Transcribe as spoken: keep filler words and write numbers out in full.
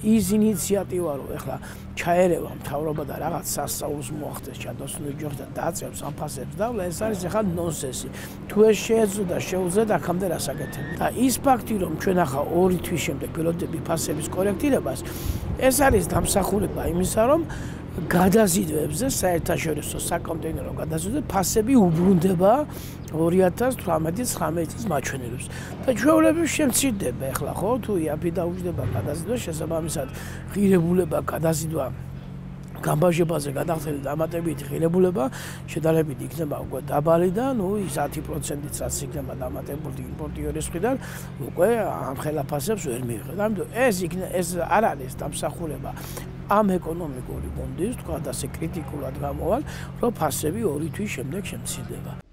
ის ინიციატივა რომ ეხლა ჩაერევა მთავრობა და რაღაც სასწაულს მოახდეს ჩადოს ნიუ-იორკს და დააწევს ამ ფასებს და ეს არის ეხლა ნონსენსი. თუ ეს შეეძლო და შეუძლეთ აქამდე რას აკეთებდა. და ის ფაქტი რომ ჩვენ ახლა ორი თვის შემდეგ ველოდები ფასების კორექტირებას, ეს არის დამსახურება იმისა, რომ გადაზიდვებზე საერთაშორისო საკონტეინერო გადაზიდვებზე ფასები უბრუნდება ორი ათას თვრამეტი ცხრამეტი წლის მაჩვენებლებს. და ჩვეულებრივ შემცირდება ეხლა ხო თუ იაფი დაუჯდება გადაზიდვა შესაბამისად ღირებულება გადაზიდვა გამბაჟებაზე გადახდილი დამატებითი ღირებულება შედარებით იქნება უკვე დაბალი და ნუ ის ათი პროცენტიც რაც იქნება დამატებული იმპორტიორის მხრიდან უკვე ამ ხელაფასებს ვერ მიიღებს. ამიტომ ეს ეს არ არის დამსახურება ამ ეკონომიკური გუნდის თქვა და ასე კრიტიკულად გამოვალ, რომ ფასები ორი თვის შემდეგ შემცირდება.